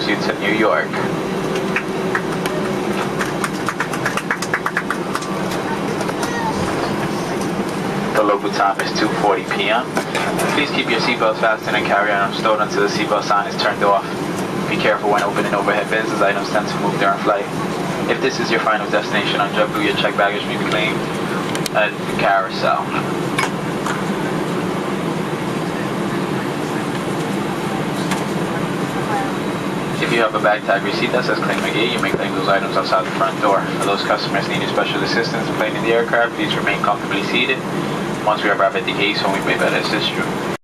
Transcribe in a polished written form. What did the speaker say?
you to New York. The local time is 2:40 p.m. Please keep your seatbelts fastened and carry on stowed until the seatbelt sign is turned off. Be careful when opening overhead bins as items tend to move during flight. If this is your final destination on JetBlue, your checked baggage may be claimed at the carousel. If you have a bag tag receipt that says claim McGee, you may claim those items outside the front door. For those customers needing special assistance in planing the aircraft, please remain comfortably seated. Once we arrive at the gate, so we may better assist you.